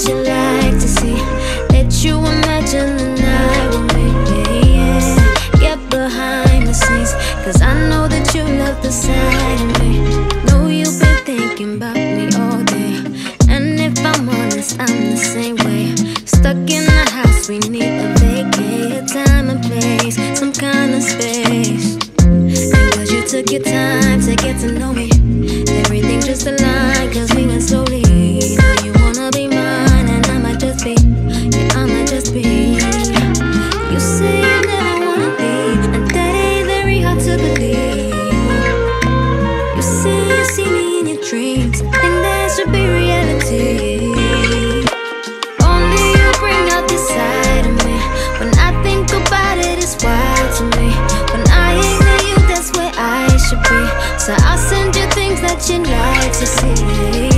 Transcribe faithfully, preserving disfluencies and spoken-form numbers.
you like to see. Let you imagine the night with me, yeah. Get behind the scenes, cause I know that you love the side of me. Know you've been thinking about me all day, and if I'm honest, I'm the same way. Stuck in the house, we need a vacay, a time and place, some kind of space. And cause you took your time to get to know me, everything just aligned cause we went slowly. Now you wanna be mine and I might just be, yeah, I might just be. You say you never wanna leave, and that ain't very hard to believe. You say you see me in your dreams, I think that should be reality. Only you bring out this side of me. When I think about it, it's wild to me. When I ain't with you, that's where I should be. So I'll send you things that you like to see.